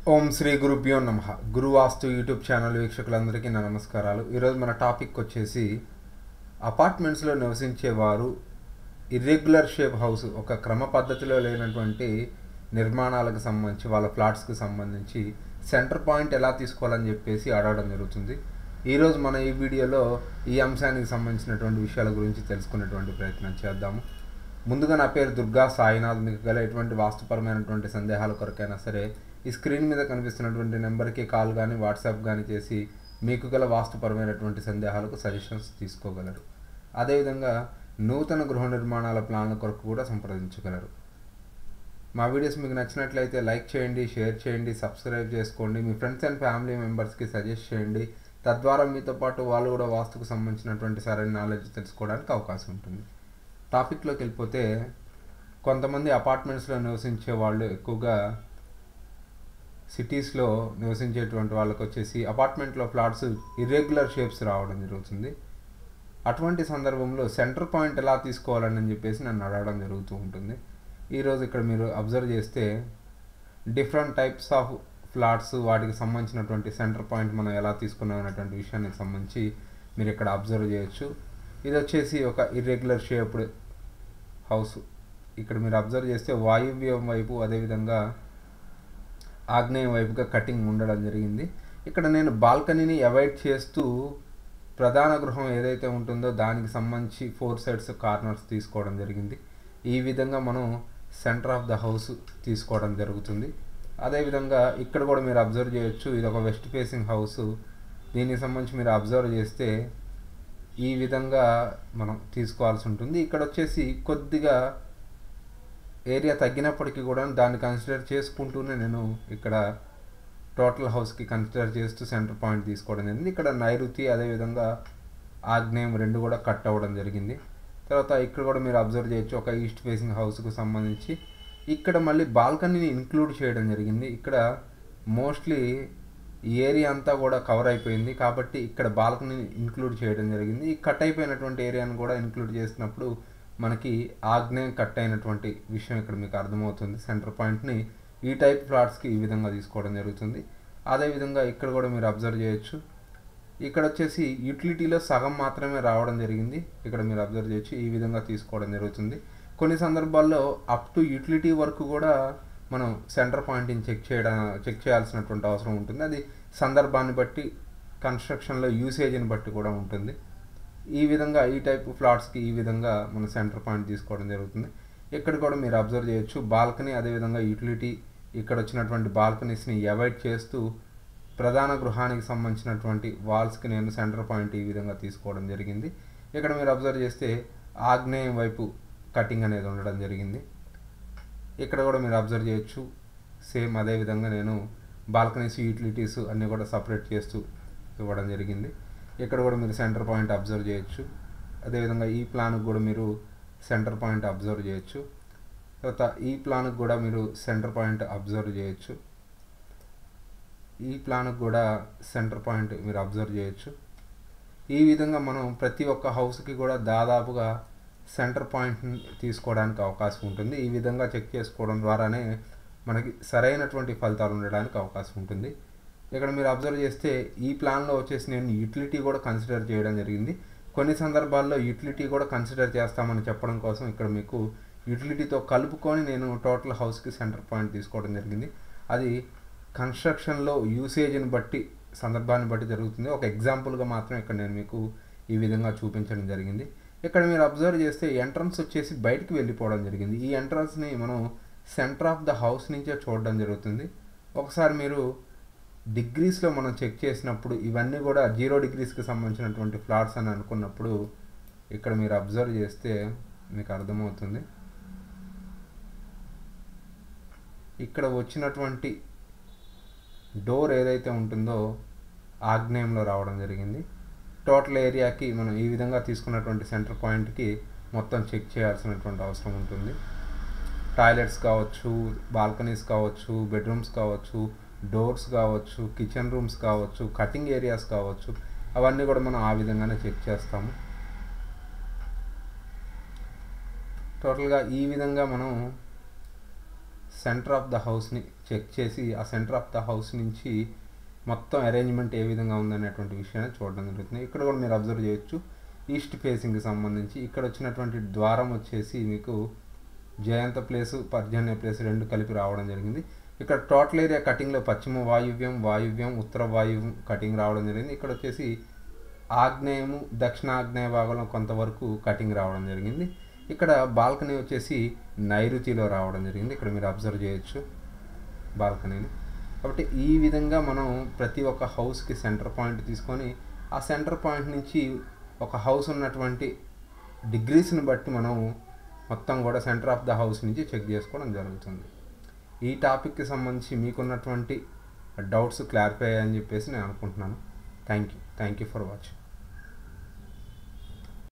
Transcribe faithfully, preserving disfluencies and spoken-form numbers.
ఓం శ్రీ గురుభ్యో నమః. గురువాస్తు YouTube channel వీక్షకులందరికీ నా నమస్కారాలు. ఈరోజు మన టాపిక్ వచ్చేసి అపార్ట్మెంట్స్లో నివసించేవారు ఇర్రెగ్యులర్ షేప్ హౌస్, ఒక క్రమ పద్ధతిలో లేనటువంటి నిర్మాణాలకు సంబంధించి వాళ్ళ ఫ్లాట్స్కి సంబంధించి సెంటర్ పాయింట్ ఎలా తీసుకోవాలని చెప్పేసి అడగడం జరుగుతుంది. ఈరోజు మన ఈ వీడియోలో ఈ అంశానికి సంబంధించినటువంటి విషయాల గురించి తెలుసుకునేటువంటి ప్రయత్నం చేద్దాము. ముందుగా నా పేరు దుర్గా సాయినాథ్. మీకు గల ఎటువంటి వాస్తుపరమైనటువంటి సందేహాల కొరకైనా సరే ఈ స్క్రీన్ మీద కనిపిస్తున్నటువంటి నెంబర్కి కాల్ కానీ వాట్సాప్ కానీ చేసి మీకు గల వాస్తుపరమైనటువంటి సందేహాలకు సజెషన్స్ తీసుకోగలరు. అదేవిధంగా నూతన గృహ నిర్మాణాల ప్లాన్ల కొరకు కూడా సంప్రదించగలరు. మా వీడియోస్ మీకు నచ్చినట్లయితే లైక్ చేయండి, షేర్ చేయండి, సబ్స్క్రైబ్ చేసుకోండి, మీ ఫ్రెండ్స్ అండ్ ఫ్యామిలీ మెంబర్స్కి సజెస్ట్ చేయండి. తద్వారా మీతో పాటు వాళ్ళు కూడా వాస్తుకు సంబంధించినటువంటి సరైన నాలెడ్జ్ తెలుసుకోవడానికి అవకాశం ఉంటుంది. టాపిక్లోకి వెళ్ళిపోతే, కొంతమంది అపార్ట్మెంట్స్లో నివసించే వాళ్ళు ఎక్కువగా సిటీస్లో నివసించేటువంటి వాళ్ళకి వచ్చేసి అపార్ట్మెంట్లో ఫ్లాట్స్ ఇర్రెగ్యులర్ షేప్స్ రావడం జరుగుతుంది. అటువంటి సందర్భంలో సెంటర్ పాయింట్ ఎలా తీసుకోవాలని చెప్పేసి నన్ను అడగడం జరుగుతూ ఉంటుంది. ఈరోజు ఇక్కడ మీరు అబ్జర్వ్ చేస్తే డిఫరెంట్ టైప్స్ ఆఫ్ ఫ్లాట్స్, వాటికి సంబంధించినటువంటి సెంటర్ పాయింట్ మనం ఎలా తీసుకున్నాం అనేటువంటి విషయానికి సంబంధించి మీరు ఇక్కడ అబ్జర్వ్ చేయొచ్చు. ఇది వచ్చేసి ఒక ఇర్రెగ్యులర్ షేప్డ్ హౌస్. ఇక్కడ మీరు అబ్జర్వ్ చేస్తే వాయువ్యం వైపు అదేవిధంగా ఆగ్నేయం వైపుగా కటింగ్ ఉండడం జరిగింది. ఇక్కడ నేను బాల్కనీని అవాయిడ్ చేస్తూ ప్రధాన గృహం ఏదైతే ఉంటుందో దానికి సంబంధించి ఫోర్ సైడ్స్ కార్నర్స్ తీసుకోవడం జరిగింది. ఈ విధంగా మనం సెంటర్ ఆఫ్ ద హౌస్ తీసుకోవడం జరుగుతుంది. అదేవిధంగా ఇక్కడ కూడా మీరు అబ్జర్వ్ చేయొచ్చు, ఇది ఒక వెస్ట్ ఫేసింగ్ హౌస్. దీనికి సంబంధించి మీరు అబ్జర్వ్ చేస్తే ఈ విధంగా మనం తీసుకోవాల్సి ఉంటుంది. ఇక్కడ వచ్చేసి కొద్దిగా ఏరియా తగ్గినప్పటికీ కూడా దాన్ని కన్సిడర్ చేసుకుంటూనే నేను ఇక్కడ టోటల్ హౌస్కి కన్సిడర్ చేస్తూ సెంటర్ పాయింట్ తీసుకోవడం జరిగింది. ఇక్కడ నైరుతి అదేవిధంగా ఆగ్నేయం రెండు కూడా కట్ అవ్వడం జరిగింది. తర్వాత ఇక్కడ కూడా మీరు అబ్జర్వ్ చేయొచ్చు, ఒక ఈస్ట్ ఫేసింగ్ హౌస్కు సంబంధించి ఇక్కడ మళ్ళీ బాల్కనీని ఇంక్లూడ్ చేయడం జరిగింది. ఇక్కడ మోస్ట్లీ ఈ ఏరియా అంతా కూడా కవర్ అయిపోయింది కాబట్టి ఇక్కడ బాల్కనీని ఇంక్లూడ్ చేయడం జరిగింది. ఈ కట్ అయిపోయినటువంటి ఏరియాను కూడా ఇంక్లూడ్ చేసినప్పుడు మనకి ఆగ్నేయం కట్ అయినటువంటి విషయం ఇక్కడ మీకు అర్థమవుతుంది. సెంటర్ పాయింట్ని ఈ టైప్ ఫ్లాట్స్కి ఈ విధంగా తీసుకోవడం జరుగుతుంది. అదేవిధంగా ఇక్కడ కూడా మీరు అబ్జర్వ్ చేయొచ్చు, ఇక్కడ వచ్చేసి యూటిలిటీలో సగం మాత్రమే రావడం జరిగింది. ఇక్కడ మీరు అబ్జర్వ్ చేయొచ్చు, ఈ విధంగా తీసుకోవడం జరుగుతుంది. కొన్ని సందర్భాల్లో అప్ టు యూటిలిటీ వరకు కూడా మనం సెంటర్ పాయింట్ని చెక్ చేయడం చెక్ చేయాల్సినటువంటి అవసరం ఉంటుంది. అది సందర్భాన్ని బట్టి, కన్స్ట్రక్షన్లో యూసేజ్ని బట్టి కూడా ఉంటుంది. ఈ విధంగా ఈ టైప్ ఫ్లాట్స్కి ఈ విధంగా మనం సెంటర్ పాయింట్ తీసుకోవడం జరుగుతుంది. ఇక్కడ కూడా మీరు అబ్జర్వ్ చేయొచ్చు, బాల్కనీ అదేవిధంగా యూటిలిటీ ఇక్కడ వచ్చినటువంటి బాల్కనీస్ని అవాయిడ్ చేస్తూ ప్రధాన గృహానికి సంబంధించినటువంటి వాల్స్కి నేను సెంటర్ పాయింట్ ఈ విధంగా తీసుకోవడం జరిగింది. ఇక్కడ మీరు అబ్జర్వ్ చేస్తే ఆగ్నేయం వైపు కటింగ్ అనేది ఉండడం జరిగింది. ఇక్కడ కూడా మీరు అబ్జర్వ్ చేయొచ్చు, సేమ్ అదేవిధంగా నేను బాల్కనీస్ యూటిలిటీస్ అన్నీ కూడా సపరేట్ చేస్తూ ఇవ్వడం జరిగింది. ఇక్కడ కూడా మీరు సెంటర్ పాయింట్ అబ్జర్వ్ చేయొచ్చు. అదేవిధంగా ఈ ప్లాన్కి కూడా మీరు సెంటర్ పాయింట్ అబ్జర్వ్ చేయొచ్చు. తర్వాత ఈ ప్లాన్కి కూడా మీరు సెంటర్ పాయింట్ అబ్జర్వ్ చేయొచ్చు. ఈ ప్లాన్కి కూడా సెంటర్ పాయింట్ మీరు అబ్జర్వ్ చేయొచ్చు. ఈ విధంగా మనం ప్రతి ఒక్క హౌస్కి కూడా దాదాపుగా సెంటర్ పాయింట్ని తీసుకోవడానికి అవకాశం ఉంటుంది. ఈ విధంగా చెక్ చేసుకోవడం ద్వారానే మనకి సరైనటువంటి ఫలితాలు ఉండడానికి అవకాశం ఉంటుంది. ఇక్కడ మీరు అబ్జర్వ్ చేస్తే ఈ ప్లాన్లో వచ్చేసి నేను యూటిలిటీ కూడా కన్సిడర్ చేయడం జరిగింది. కొన్ని సందర్భాల్లో యూటిలిటీ కూడా కన్సిడర్ చేస్తామని చెప్పడం కోసం ఇక్కడ మీకు యూటిలిటీతో కలుపుకొని నేను టోటల్ హౌస్కి సెంటర్ పాయింట్ తీసుకోవడం జరిగింది. అది కన్స్ట్రక్షన్లో యూసేజ్ని బట్టి, సందర్భాన్ని బట్టి జరుగుతుంది. ఒక ఎగ్జాంపుల్గా మాత్రం ఇక్కడ నేను మీకు ఈ విధంగా చూపించడం జరిగింది. ఇక్కడ మీరు అబ్జర్వ్ చేస్తే ఎంట్రన్స్ వచ్చేసి బయటికి వెళ్ళిపోవడం జరిగింది. ఈ ఎంట్రన్స్ని మనం సెంటర్ ఆఫ్ ద హౌస్ నుంచే చూడడం జరుగుతుంది. ఒకసారి మీరు డిగ్రీస్లో మనం చెక్ చేసినప్పుడు ఇవన్నీ కూడా జీరో డిగ్రీస్కి సంబంధించినటువంటి ఫ్లాట్స్ అని అనుకున్నప్పుడు ఇక్కడ మీరు అబ్జర్వ్ చేస్తే మీకు అర్థమవుతుంది, ఇక్కడ వచ్చినటువంటి డోర్ ఏదైతే ఉంటుందో ఆగ్నేయంలో రావడం జరిగింది. టోటల్ ఏరియాకి మనం ఈ విధంగా తీసుకున్నటువంటి సెంటర్ పాయింట్కి మొత్తం చెక్ చేయాల్సినటువంటి అవసరం ఉంటుంది. టాయిలెట్స్ కావచ్చు, బాల్కనీస్ కావచ్చు, బెడ్రూమ్స్ కావచ్చు, డోర్స్ కావచ్చు, కిచెన్ రూమ్స్ కావచ్చు, కటింగ్ ఏరియాస్ కావచ్చు, అవన్నీ కూడా మనం ఆ విధంగానే చెక్ చేస్తాము. టోటల్గా ఈ విధంగా మనం సెంటర్ ఆఫ్ ద హౌస్ని చెక్ చేసి ఆ సెంటర్ ఆఫ్ ద హౌస్ నుంచి మొత్తం అరేంజ్మెంట్ ఏ విధంగా ఉందనేటువంటి విషయాన్ని చూడడం జరుగుతుంది. ఇక్కడ కూడా మీరు అబ్జర్వ్ చేయొచ్చు ఈస్ట్ ఫేసింగ్కి సంబంధించి ఇక్కడ వచ్చినటువంటి ద్వారం వచ్చేసి మీకు జయంత ప్లేసు పర్జన్య ప్లేస్ రెండు కలిపి రావడం జరిగింది. ఇక్కడ టోటల్ ఏరియా కటింగ్లో పశ్చిమ వాయువ్యం వాయువ్యం ఉత్తర వాయువ్యం కటింగ్ రావడం జరిగింది. ఇక్కడ వచ్చేసి ఆగ్నేయము దక్షిణ ఆగ్నేయ భాగంలో కొంతవరకు కటింగ్ రావడం జరిగింది. ఇక్కడ బాల్కనీ వచ్చేసి నైరుతిలో రావడం జరిగింది. ఇక్కడ మీరు అబ్జర్వ్ చేయొచ్చు బాల్కనీని. కాబట్టి ఈ విధంగా మనం ప్రతి ఒక్క హౌస్కి సెంటర్ పాయింట్ తీసుకొని ఆ సెంటర్ పాయింట్ నుంచి ఒక హౌస్ ఉన్నటువంటి డిగ్రీస్ని బట్టి మనం మొత్తం కూడా సెంటర్ ఆఫ్ ద హౌస్ నుంచి చెక్ చేసుకోవడం జరుగుతుంది. ఈ టాపిక్కి సంబంధించి మీకున్నటువంటి డౌట్స్ క్లారిఫై అయ్యాయని చెప్పేసి నేను అనుకుంటున్నాను. Thank you thank you for watching.